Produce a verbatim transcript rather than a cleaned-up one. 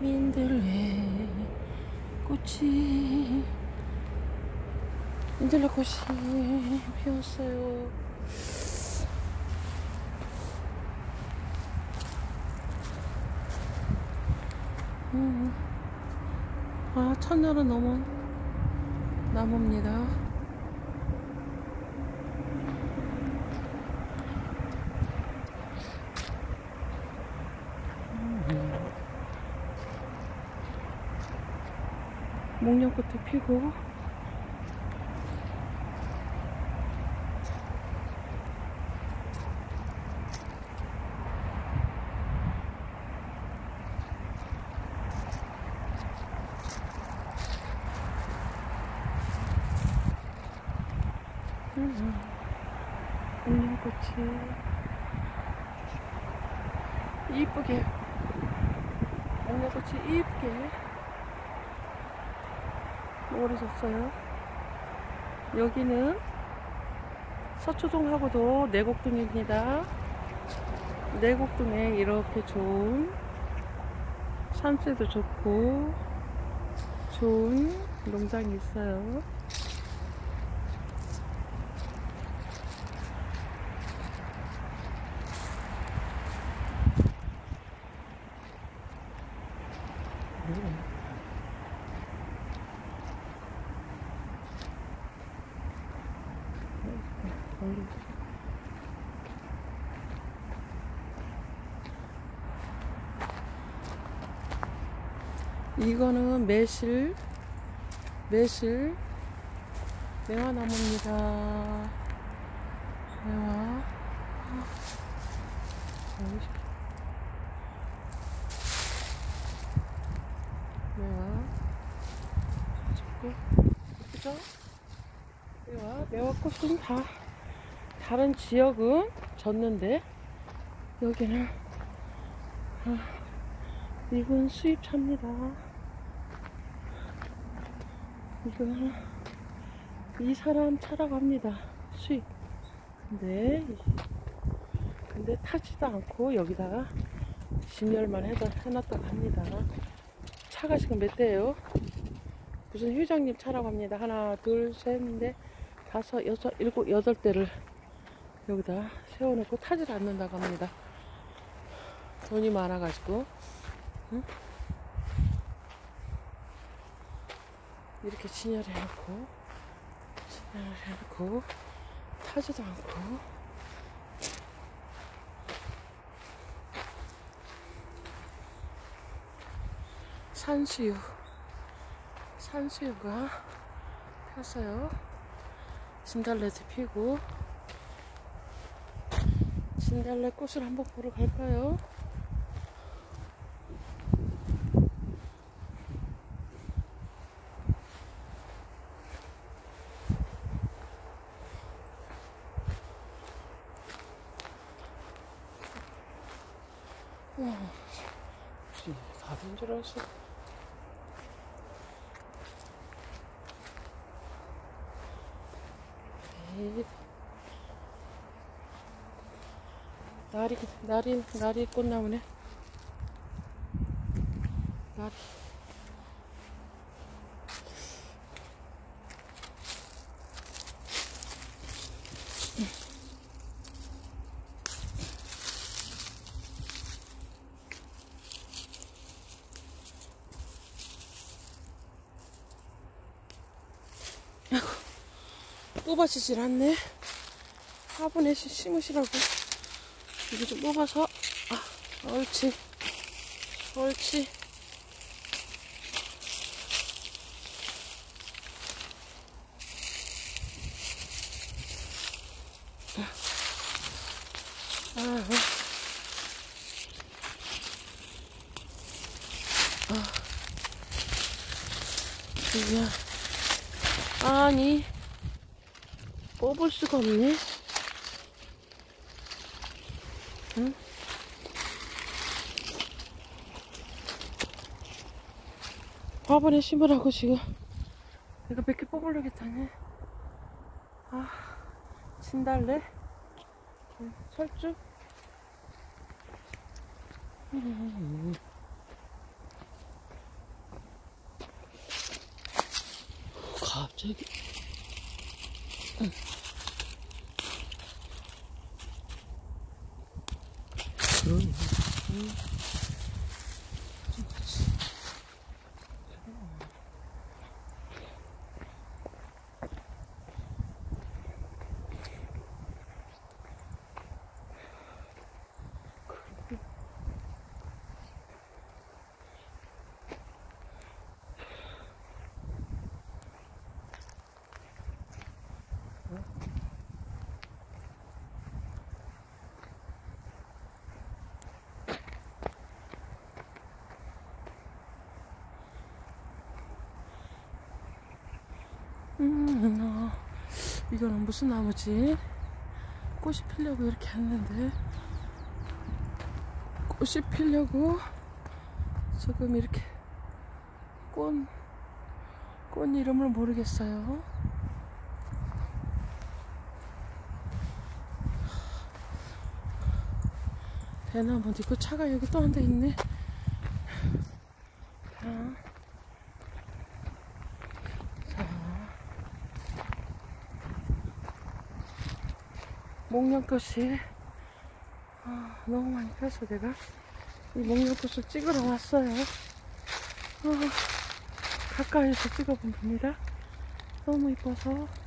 민들레 꽃이 민들레 꽃이 피었어요. 음. 아, 천년은 넘은 나무입니다. 음. 목련꽃도 피고 음. 목련꽃이 이쁘게 목련꽃이 이쁘게 오래졌어요. 여기는 서초동하고도 내곡동입니다. 내곡동에 이렇게 좋은 산세도 좋고 좋은 농장이 있어요. 이거는 매실 매실 매화나무입니다. 매화 매화 그죠? 매화 매화꽃은 다 다른 지역은 졌는데 여기는 아, 이건 수입차입니다. 이거는 이 사람 차라고 합니다. 수입. 근데 근데 타지도 않고 여기다가 진열만 해다 해놨다고 합니다. 차가 지금 몇 대예요? 무슨 회장님 차라고 합니다. 하나, 둘, 셋, 넷, 다섯, 여섯, 일곱, 여덟 대를 여기다 세워놓고 타질 않는다고 합니다. 돈이 많아가지고. 응? 이렇게 진열해놓고 진열해놓고 타지도 않고 산수유 산수유가 폈어요. 진달래도 피고 진달래 꽃을 한번 보러 갈까요? 와, 다 된 줄 알았어. 에이. 나리, 나리, 나리 꽃나무네. 나리. 아이고, 뽑아지질 않네. 화분에 심으시라고. 이거 좀 뽑아서, 아, 옳지. 옳지. 아, 아, 그냥, 아니, 뽑을 수가 없네. 응? 화분에 심으라고 지금 내가 몇 개 뽑으려겠다네. 아, 진달래, 응, 철쭉. 음. 갑자기 응. 그러네. 응. 그치. 음, 어, 이거는 무슨 나무지? 꽃이 피려고 이렇게 했는데, 꽃이 피려고 지금 이렇게 꽃, 꽃 이름을 모르겠어요. 대나무 있고 차가 여기 또 한 대 있네. 자, 자, 목련꽃이 아, 너무 많이 펴서 내가 이 목련꽃을 찍으러 왔어요. 아, 가까이서 찍어봅니다. 너무 이뻐서.